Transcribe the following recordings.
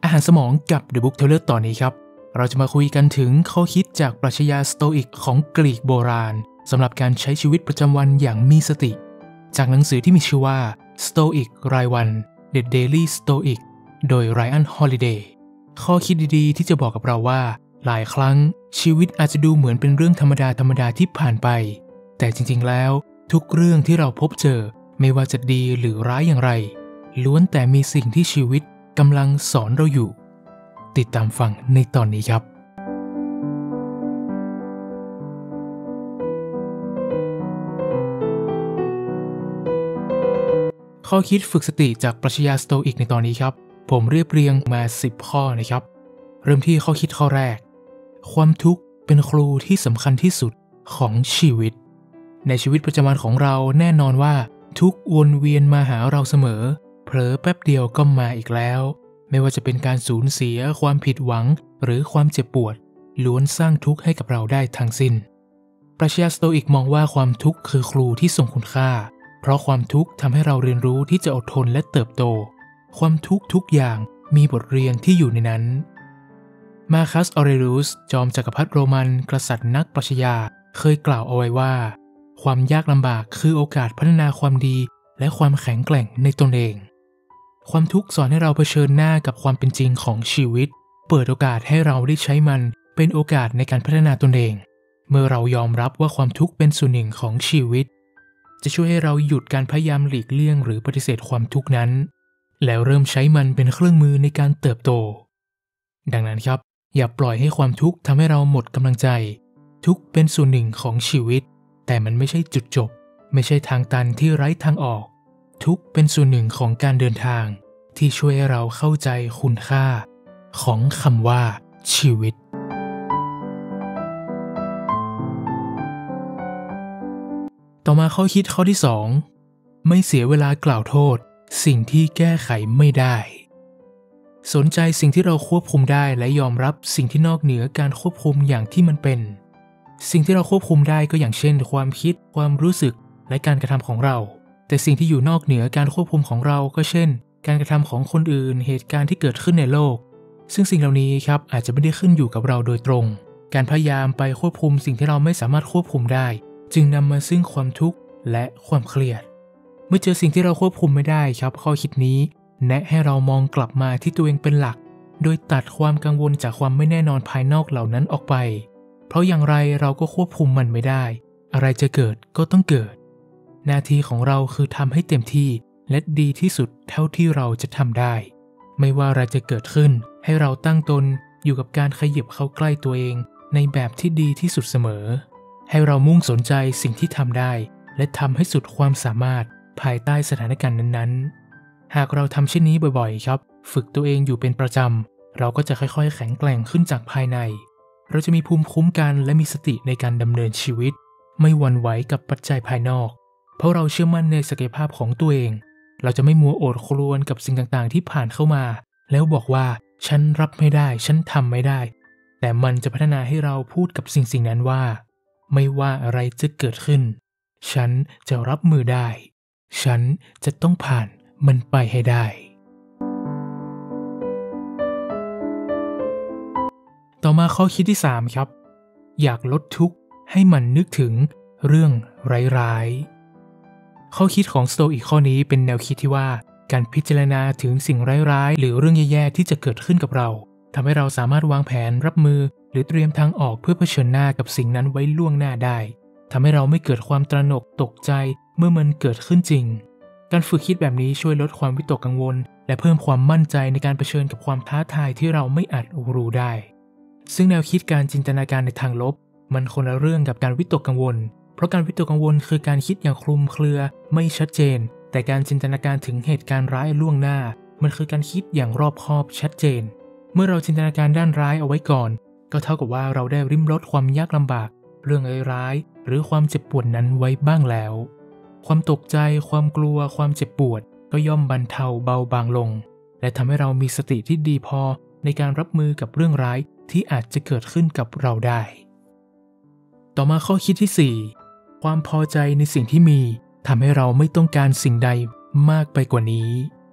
อาหารสมองกับ The Book Teller ตอนนี้ครับเราจะมาคุยกันถึงข้อคิดจากปรัชญาสโตอิกของกรีกโบราณสำหรับการใช้ชีวิตประจำวันอย่างมีสติจากหนังสือที่มีชื่อว่า Stoic รายวัน The Daily Stoic โดย Ryan Holiday ข้อคิดดีๆที่จะบอกกับเราว่าหลายครั้งชีวิตอาจจะดูเหมือนเป็นเรื่องธรรมดาที่ผ่านไปแต่จริงๆแล้วทุกเรื่องที่เราพบเจอไม่ว่าจะดีหรือร้ายอย่างไรล้วนแต่มีสิ่งที่ชีวิตกำลังสอนเราอยู่ติดตามฟังในตอนนี้ครับข้อคิดฝึกสติจากปรัชญาสโตอิกในตอนนี้ครับผมเรียบเรียงมา10ข้อนะครับเริ่มที่ข้อคิดข้อแรกความทุกข์เป็นครูที่สำคัญที่สุดของชีวิตในชีวิตประจำวันของเราแน่นอนว่าทุกวนเวียนมาหาเราเสมอเผลอแป๊บเดียวก็มาอีกแล้วไม่ว่าจะเป็นการสูญเสียความผิดหวังหรือความเจ็บปวดล้วนสร้างทุกข์ให้กับเราได้ทั้งสิ้นปรัชญาสโตอิกมองว่าความทุกข์คือครูที่ทรงคุณค่าเพราะความทุกข์ทำให้เราเรียนรู้ที่จะอดทนและเติบโตความทุกข์ทุกอย่างมีบทเรียนที่อยู่ในนั้นมาคัส ออเรลิอุสจอมจักรพรรดิโรมันกษัตริย์นักปรัชญาเคยกล่าวเอาไว้ว่าความยากลำบากคือโอกาสพัฒนาความดีและความแข็งแกร่งในตนเองความทุกข์สอนให้เราเผชิญหน้ากับความเป็นจริงของชีวิตเปิดโอกาสให้เราได้ใช้มันเป็นโอกาสในการพัฒนาตนเองเมื่อเรายอมรับว่าความทุกข์เป็นส่วนหนึ่งของชีวิตจะช่วยให้เราหยุดการพยายามหลีกเลี่ยงหรือปฏิเสธความทุกข์นั้นแล้วเริ่มใช้มันเป็นเครื่องมือในการเติบโตดังนั้นครับอย่าปล่อยให้ความทุกข์ทำให้เราหมดกำลังใจทุกข์เป็นส่วนหนึ่งของชีวิตแต่มันไม่ใช่จุดจบไม่ใช่ทางตันที่ไร้ทางออกทุกข์เป็นส่วนหนึ่งของการเดินทางที่ช่วยให้เราเข้าใจคุณค่าของคำว่าชีวิตต่อมาข้อคิดข้อที่2ไม่เสียเวลากล่าวโทษสิ่งที่แก้ไขไม่ได้สนใจสิ่งที่เราควบคุมได้และยอมรับสิ่งที่นอกเหนือการควบคุมอย่างที่มันเป็นสิ่งที่เราควบคุมได้ก็อย่างเช่นความคิดความรู้สึกและการกระทำของเราแต่สิ่งที่อยู่นอกเหนือการควบคุมของเราก็เช่นการกระทำของคนอื่นเหตุการณ์ที่เกิดขึ้นในโลกซึ่งสิ่งเหล่านี้ครับอาจจะไม่ได้ขึ้นอยู่กับเราโดยตรงการพยายามไปควบคุมสิ่งที่เราไม่สามารถควบคุมได้จึงนำมาซึ่งความทุกข์และความเครียดเมื่อเจอสิ่งที่เราควบคุมไม่ได้ครับข้อคิดนี้แนะให้เรามองกลับมาที่ตัวเองเป็นหลักโดยตัดความกังวลจากความไม่แน่นอนภายนอกเหล่านั้นออกไปเพราะอย่างไรเราก็ควบคุมมันไม่ได้อะไรจะเกิดก็ต้องเกิดหน้าที่ของเราคือทำให้เต็มที่และดีที่สุดเท่าที่เราจะทำได้ไม่ว่าอะไรจะเกิดขึ้นให้เราตั้งตนอยู่กับการขยับเข้าใกล้ตัวเองในแบบที่ดีที่สุดเสมอให้เรามุ่งสนใจสิ่งที่ทำได้และทำให้สุดความสามารถภายใต้สถานการณ์นั้นๆหากเราทำเช่นนี้บ่อยๆครับฝึกตัวเองอยู่เป็นประจำเราก็จะค่อยๆแข็งแกร่งขึ้นจากภายในเราจะมีภูมิคุ้มกันและมีสติในการดำเนินชีวิตไม่หวั่นไหวกับปัจจัยภายนอกเพราะเราเชื่อมั่นในศักยภาพของตัวเองเราจะไม่มัวโอดครวญกับสิ่งต่างๆที่ผ่านเข้ามาแล้วบอกว่าฉันรับไม่ได้ฉันทำไม่ได้แต่มันจะพัฒนาให้เราพูดกับสิ่งนั้นว่าไม่ว่าอะไรจะเกิดขึ้นฉันจะรับมือได้ฉันจะต้องผ่านมันไปให้ได้ต่อมาข้อคิดที่3ครับอยากลดทุกข์ให้มันนึกถึงเรื่องร้ายๆข้อคิดของสโตอิกข้อนี้เป็นแนวคิดที่ว่าการพิจารณาถึงสิ่งร้ายๆหรือเรื่องแย่ๆที่จะเกิดขึ้นกับเราทำให้เราสามารถวางแผนรับมือหรือเตรียมทางออกเพื่อเผชิญหน้ากับสิ่งนั้นไว้ล่วงหน้าได้ทำให้เราไม่เกิดความตระหนกตกใจเมื่อมันเกิดขึ้นจริงการฝึกคิดแบบนี้ช่วยลดความวิตกกังวลและเพิ่มความมั่นใจในการเผชิญกับความท้าทายที่เราไม่อาจรู้ได้ซึ่งแนวคิดการจินตนาการในทางลบมันคนละเรื่องกับการวิตกกังวลเพราะการวิตกกังวลคือการคิดอย่างคลุมเครือไม่ชัดเจนแต่การจินตนาการถึงเหตุการณ์ร้ายล่วงหน้ามันคือการคิดอย่างรอบคอบชัดเจนเมื่อเราจินตนาการด้านร้ายเอาไว้ก่อนก็เท่ากับว่าเราได้ริมรสความยากลำบากเรื่องร้ายๆหรือความเจ็บปวดนั้นไว้บ้างแล้วความตกใจความกลัวความเจ็บปวดก็ย่อมบรรเทาเบาบางลงและทำให้เรามีสติที่ดีพอในการรับมือกับเรื่องร้ายที่อาจจะเกิดขึ้นกับเราได้ต่อมาข้อคิดที่4ความพอใจในสิ่งที่มีทำให้เราไม่ต้องการสิ่งใดมากไปกว่านี้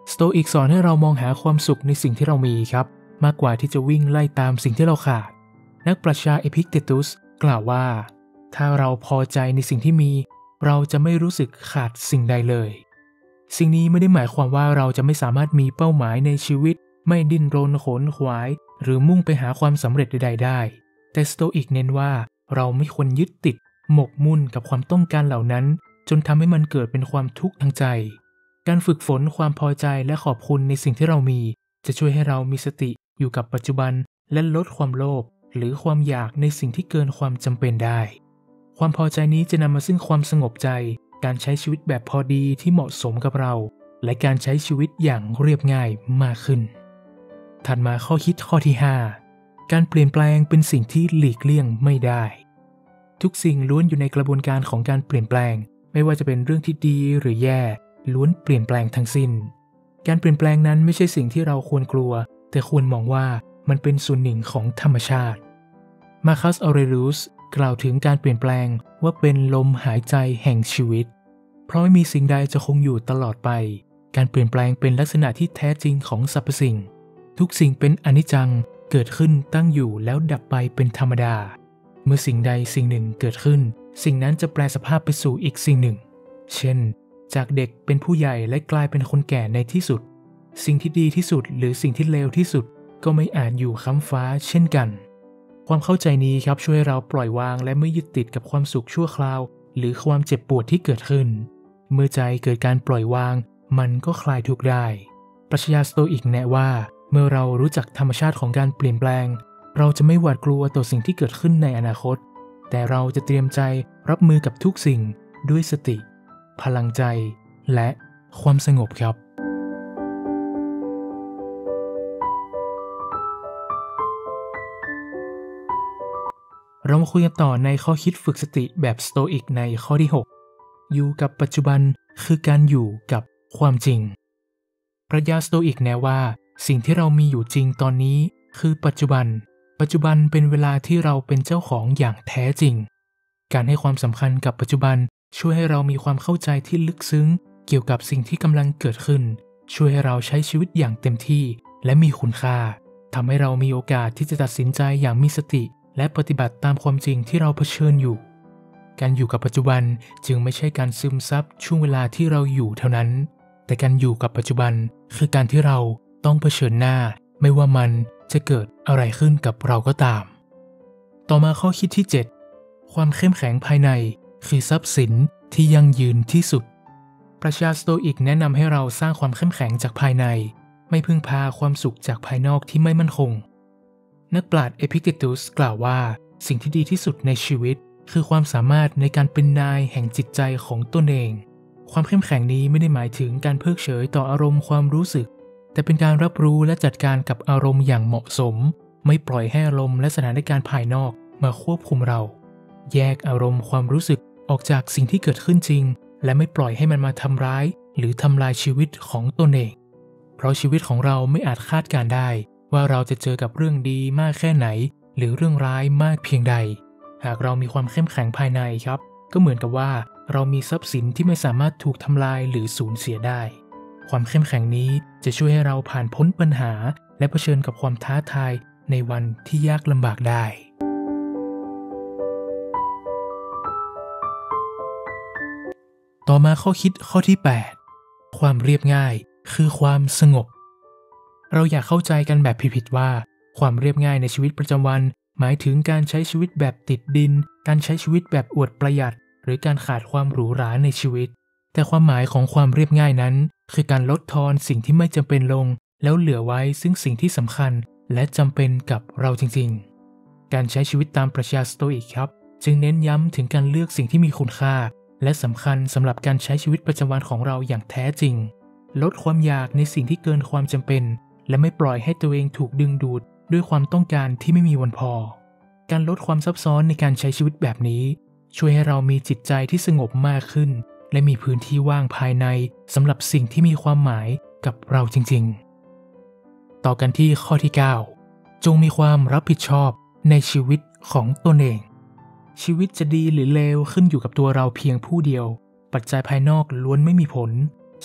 สโตอิกสอนให้เรามองหาความสุขในสิ่งที่เรามีครับมากกว่าที่จะวิ่งไล่ตามสิ่งที่เราขาดนักปรัชญาเอพิกเตตุสกล่าวว่าถ้าเราพอใจในสิ่งที่มีเราจะไม่รู้สึกขาดสิ่งใดเลยสิ่งนี้ไม่ได้หมายความว่าเราจะไม่สามารถมีเป้าหมายในชีวิตไม่ดิ้นรนขนขวายหรือมุ่งไปหาความสำเร็จใดๆได้แต่สโตอิกเน้นว่าเราไม่ควรยึดติดหมกมุ่นกับความต้องการเหล่านั้นจนทำให้มันเกิดเป็นความทุกข์ทางใจการฝึกฝนความพอใจและขอบคุณในสิ่งที่เรามีจะช่วยให้เรามีสติอยู่กับปัจจุบันและลดความโลภหรือความอยากในสิ่งที่เกินความจำเป็นได้ความพอใจนี้จะนำมาซึ่งความสงบใจการใช้ชีวิตแบบพอดีที่เหมาะสมกับเราและการใช้ชีวิตอย่างเรียบง่ายมากขึ้นถัดมาข้อคิดข้อที่5การเปลี่ยนแปลงเป็นสิ่งที่หลีกเลี่ยงไม่ได้ทุกสิ่งล้วนอยู่ในกระบวนการของการเปลี่ยนแปลงไม่ว่าจะเป็นเรื่องที่ดีหรือแย่ล้วนเปลี่ยนแปลงทั้งสิ้นการเปลี่ยนแปลงนั้นไม่ใช่สิ่งที่เราควรกลัวแต่ควรมองว่ามันเป็นส่วนหนึ่งของธรรมชาติมาร์คัส ออเรลิอุสกล่าวถึงการเปลี่ยนแปลงว่าเป็นลมหายใจแห่งชีวิตเพราะไม่มีสิ่งใดจะคงอยู่ตลอดไปการเปลี่ยนแปลงเป็นลักษณะที่แท้จริงของสรรพสิ่งทุกสิ่งเป็นอนิจจังเกิดขึ้นตั้งอยู่แล้วดับไปเป็นธรรมดาเมื่อสิ่งใดสิ่งหนึ่งเกิดขึ้นสิ่งนั้นจะแปลสภาพไปสู่อีกสิ่งหนึ่งเช่นจากเด็กเป็นผู้ใหญ่และกลายเป็นคนแก่ในที่สุดสิ่งที่ดีที่สุดหรือสิ่งที่เลวที่สุดก็ไม่อาจอยู่ค้ำฟ้าเช่นกันความเข้าใจนี้ครับช่วยเราปล่อยวางและไม่ยึดติดกับความสุขชั่วคราวหรือความเจ็บปวดที่เกิดขึ้นเมื่อใจเกิดการปล่อยวางมันก็คลายทุกข์ได้ปรัชญาสโตอิกแนะว่าเมื่อเรารู้จักธรรมชาติของการเปลี่ยนแปลงเราจะไม่หวาดกลัวต่อสิ่งที่เกิดขึ้นในอนาคตแต่เราจะเตรียมใจรับมือกับทุกสิ่งด้วยสติพลังใจและความสงบครับเรามาคุยกันต่อในข้อคิดฝึกสติแบบสโตอิกในข้อที่6อยู่กับปัจจุบันคือการอยู่กับความจริงปรัชญาสโตอิกแนะว่าสิ่งที่เรามีอยู่จริงตอนนี้คือปัจจุบันเป็นเวลาที่เราเป็นเจ้าของอย่างแท้จริงการให้ความสำคัญกับปัจจุบันช่วยให้เรามีความเข้าใจที่ลึกซึ้งเกี่ยวกับสิ่งที่กำลังเกิดขึ้นช่วยให้เราใช้ชีวิตอย่างเต็มที่และมีคุณค่าทำให้เรามีโอกาสที่จะตัดสินใจอย่างมีสติและปฏิบัติตามความจริงที่เราเผชิญอยู่การอยู่กับปัจจุบันจึงไม่ใช่การซึมซับช่วงเวลาที่เราอยู่เท่านั้นแต่การอยู่กับปัจจุบันคือการที่เราต้องเผชิญหน้าไม่ว่ามันจะเกิดอะไรขึ้นกับเราก็ตามต่อมาข้อคิดที่7ความเข้มแข็งภายในคือทรัพย์สินที่ยั่งยืนที่สุดปรัชญาสโตอิกแนะนำให้เราสร้างความเข้มแข็งจากภายในไม่พึ่งพาความสุขจากภายนอกที่ไม่มั่นคงนักปราชญ์เอพิกเตตุสกล่าวว่าสิ่งที่ดีที่สุดในชีวิตคือความสามารถในการเป็นนายแห่งจิตใจของตนเองความเข้มแข็งนี้ไม่ได้หมายถึงการเพิกเฉยต่ออารมณ์ความรู้สึกแต่เป็นการรับรู้และจัดการกับอารมณ์อย่างเหมาะสมไม่ปล่อยให้อารมณ์และสถานการณ์ภายนอกมาควบคุมเราแยกอารมณ์ความรู้สึกออกจากสิ่งที่เกิดขึ้นจริงและไม่ปล่อยให้มันมาทำร้ายหรือทำลายชีวิตของตนเองเพราะชีวิตของเราไม่อาจคาดการได้ว่าเราจะเจอกับเรื่องดีมากแค่ไหนหรือเรื่องร้ายมากเพียงใดหากเรามีความเข้มแข็งภายในครับก็เหมือนกับว่าเรามีทรัพย์สินที่ไม่สามารถถูกทำลายหรือสูญเสียได้ความเข้มแข็งนี้จะช่วยให้เราผ่านพ้นปัญหาและเผชิญกับความท้าทายในวันที่ยากลำบากได้ต่อมาข้อคิดข้อที่8ความเรียบง่ายคือความสงบเราอยากเข้าใจกันแบบผิดๆว่าความเรียบง่ายในชีวิตประจำวันหมายถึงการใช้ชีวิตแบบติดดินการใช้ชีวิตแบบอวดประหยัดหรือการขาดความหรูหราในชีวิตแต่ความหมายของความเรียบง่ายนั้นคือการลดทอนสิ่งที่ไม่จำเป็นลงแล้วเหลือไว้ซึ่งสิ่งที่สำคัญและจำเป็นกับเราจริงๆการใช้ชีวิตตามปรัชญาสโตอิกครับจึงเน้นย้ำถึงการเลือกสิ่งที่มีคุณค่าและสำคัญสำหรับการใช้ชีวิตประจำวันของเราอย่างแท้จริงลดความอยากในสิ่งที่เกินความจำเป็นและไม่ปล่อยให้ตัวเองถูกดึงดูดด้วยความต้องการที่ไม่มีวันพอการลดความซับซ้อนในการใช้ชีวิตแบบนี้ช่วยให้เรามีจิตใจที่สงบมากขึ้นและมีพื้นที่ว่างภายในสำหรับสิ่งที่มีความหมายกับเราจริงๆต่อกันที่ข้อที่9จงมีความรับผิดชอบในชีวิตของตนเองชีวิตจะดีหรือเลวขึ้นอยู่กับตัวเราเพียงผู้เดียวปัจจัยภายนอกล้วนไม่มีผล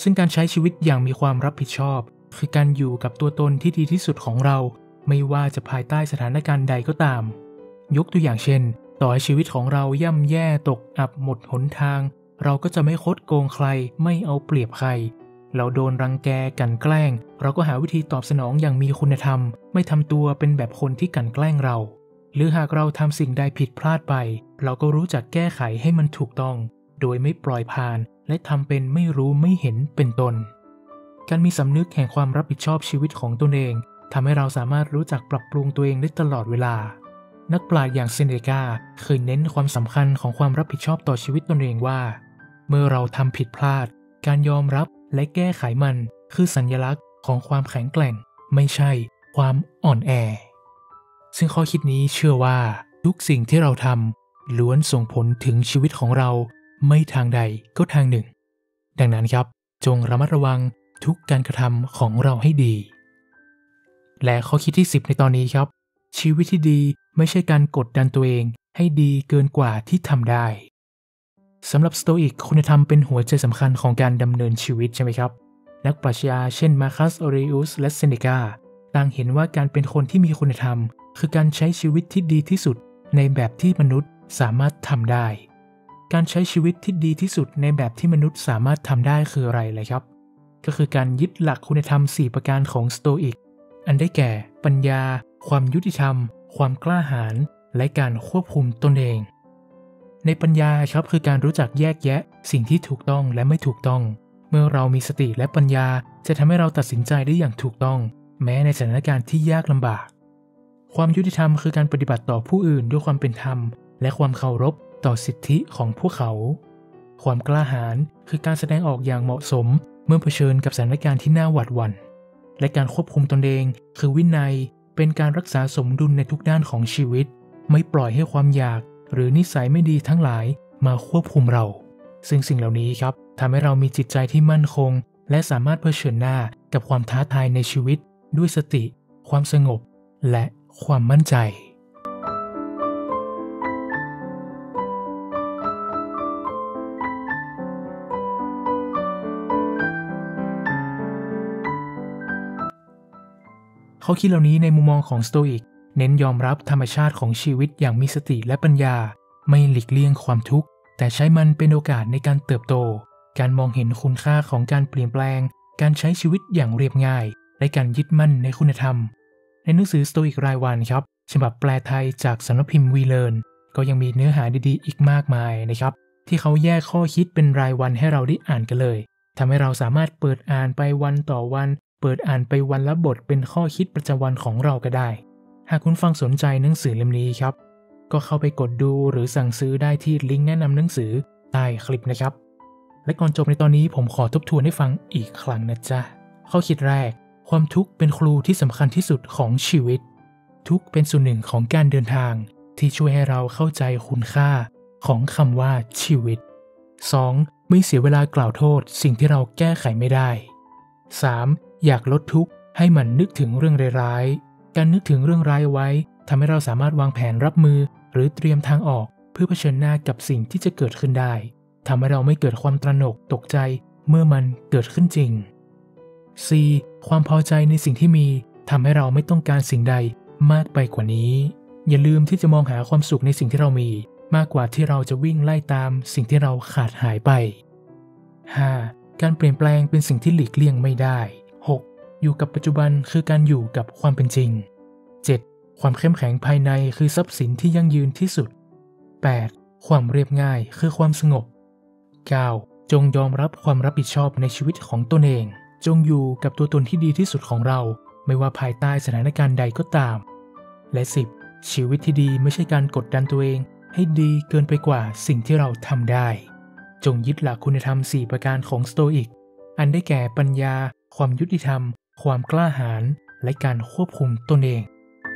ซึ่งการใช้ชีวิตอย่างมีความรับผิดชอบคือการอยู่กับตัวตนที่ดีที่สุดของเราไม่ว่าจะภายใต้สถานการณ์ใดก็ตามยกตัวอย่างเช่นต่อให้ชีวิตของเราย่ำแย่ตกอับหมดหนทางเราก็จะไม่คดโกงใครไม่เอาเปรียบใครเราโดนรังแกกลั่นแกล้งเราก็หาวิธีตอบสนองอย่างมีคุณธรรมไม่ทำตัวเป็นแบบคนที่กลั่นแกล้งเราหรือหากเราทำสิ่งใดผิดพลาดไปเราก็รู้จักแก้ไขให้มันถูกต้องโดยไม่ปล่อยผ่านและทำเป็นไม่รู้ไม่เห็นเป็นต้นการมีสำนึกแห่งความรับผิดชอบชีวิตของตนเองทำให้เราสามารถรู้จักปรับปรุงตัวเองได้ตลอดเวลานักปราชญ์อย่างเซเนกาเคยเน้นความสำคัญของความรับผิดชอบต่อชีวิตตนเองว่าเมื่อเราทำผิดพลาดการยอมรับและแก้ไขมันคือสัญลักษณ์ของความแข็งแกร่งไม่ใช่ความอ่อนแอซึ่งข้อคิดนี้เชื่อว่าทุกสิ่งที่เราทำล้วนส่งผลถึงชีวิตของเราไม่ทางใดก็ทางหนึ่งดังนั้นครับจงระมัดระวังทุกการกระทำของเราให้ดีและข้อคิดที่10ในตอนนี้ครับชีวิตที่ดีไม่ใช่การกดดันตัวเองให้ดีเกินกว่าที่ทำได้สำหรับสโตอิกคุณธรรมเป็นหัวใจสำคัญของการดำเนินชีวิตใช่ไหมครับนักปรัชญาเช่นมาร์คัสออเรอุสและเซเนกาต่างเห็นว่าการเป็นคนที่มีคุณธรรมคือการใช้ชีวิตที่ดีที่สุดในแบบที่มนุษย์สามารถทำได้การใช้ชีวิตที่ดีที่สุดในแบบที่มนุษย์สามารถทำได้คืออะไรเลยครับก็คือการยึดหลักคุณธรรม4ประการของสโตอิกอันได้แก่ปัญญาความยุติธรรมความกล้าหาญและการควบคุมตนเองในปัญญาครับคือการรู้จักแยกแยะสิ่งที่ถูกต้องและไม่ถูกต้องเมื่อเรามีสติและปัญญาจะทำให้เราตัดสินใจได้อย่างถูกต้องแม้ในสถานการณ์ที่ยากลำบากความยุติธรรมคือการปฏิบัติต่อผู้อื่นด้วยความเป็นธรรมและความเคารพต่อสิทธิของพวกเขาความกล้าหาญคือการแสดงออกอย่างเหมาะสมเมื่อเผชิญกับสถานการณ์ที่น่าหวาดหวั่นและการควบคุมตนเองคือวินัยเป็นการรักษาสมดุลในทุกด้านของชีวิตไม่ปล่อยให้ความอยากหรือนิสัยไม่ดีทั้งหลายมาควบคุมเราซึ่งสิ่งเหล่านี้ครับทำให้เรามีจิตใจที่มั่นคงและสามารถเผชิญหน้ากับความท้าทายในชีวิตด้วยสติความสงบและความมั่นใจเขาคิดเหล่านี้ในมุมมองของสโตอิกเน้นยอมรับธรรมชาติของชีวิตอย่างมีสติและปัญญาไม่หลีกเลี่ยงความทุกข์แต่ใช้มันเป็นโอกาสในการเติบโตการมองเห็นคุณค่าของการเปลี่ยนแปลงการใช้ชีวิตอย่างเรียบง่ายและการยึดมั่นในคุณธรรมในหนังสือสโตอิกรายวันครับฉบับแปลไทยจากสำนักพิมพ์วีเลอร์นก็ยังมีเนื้อหาดีๆอีกมากมายนะครับที่เขาแยกข้อคิดเป็นรายวันให้เราได้อ่านกันเลยทำให้เราสามารถเปิดอ่านไปวันต่อวันเปิดอ่านไปวันละบทเป็นข้อคิดประจำวันของเราก็ได้หากคุณฟังสนใจหนังสือเล่มนี้ครับก็เข้าไปกดดูหรือสั่งซื้อได้ที่ลิงก์แนะนำหนังสือใต้คลิปนะครับและก่อนจบในตอนนี้ผมขอทบทวนให้ฟังอีกครั้งนะจ๊ะข้อคิดแรกความทุกข์เป็นครูที่สำคัญที่สุดของชีวิตทุกข์เป็นส่วนหนึ่งของการเดินทางที่ช่วยให้เราเข้าใจคุณค่าของคำว่าชีวิต 2. ไม่เสียเวลากล่าวโทษสิ่งที่เราแก้ไขไม่ได้ 3. อยากลดทุกข์ให้มันนึกถึงเรื่องร้ายๆการนึกถึงเรื่องร้ายไว้ทำให้เราสามารถวางแผนรับมือหรือเตรียมทางออกเพื่อเผชิญหน้ากับสิ่งที่จะเกิดขึ้นได้ทำให้เราไม่เกิดความตระหนกตกใจเมื่อมันเกิดขึ้นจริง 4. ความพอใจในสิ่งที่มีทำให้เราไม่ต้องการสิ่งใดมากไปกว่านี้อย่าลืมที่จะมองหาความสุขในสิ่งที่เรามีมากกว่าที่เราจะวิ่งไล่ตามสิ่งที่เราขาดหายไป 5. การเปลี่ยนแปลงเป็นสิ่งที่หลีกเลี่ยงไม่ได้ 6. อยู่กับปัจจุบันคือการอยู่กับความเป็นจริง 7. ความเข้มแข็งภายในคือทรัพย์สินที่ยั่งยืนที่สุด 8. ความเรียบง่ายคือความสงบ 9. จงยอมรับความรับผิดชอบในชีวิตของตนเองจงอยู่กับตัวตนที่ดีที่สุดของเราไม่ว่าภายใต้สถานการณ์ใดก็ตามและ 10. ชีวิตที่ดีไม่ใช่การกดดันตัวเองให้ดีเกินไปกว่าสิ่งที่เราทำได้จงยึดหลักคุณธรรม4ประการของสโตอิกอันได้แก่ปัญญาความยุติธรรมความกล้าหาญและการควบคุมตนเอง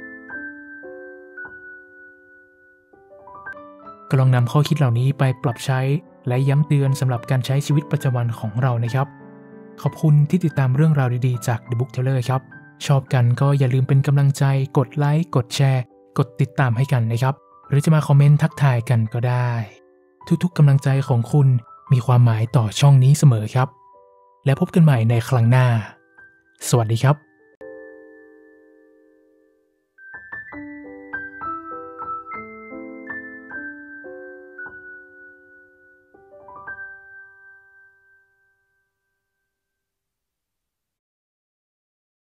ก็ลองนำข้อคิดเหล่านี้ไปปรับใช้และย้ำเตือนสำหรับการใช้ชีวิตประจำวันของเรานะครับขอบคุณที่ติดตามเรื่องราวดีๆจาก The Book Teller ครับชอบกันก็อย่าลืมเป็นกำลังใจกดไลค์กดแชร์กดติดตามให้กันนะครับหรือจะมาคอมเมนต์ทักทายกันก็ได้ทุกๆกำลังใจของคุณมีความหมายต่อช่องนี้เสมอครับและพบกันใหม่ในครั้งหน้าสวัสดีครับ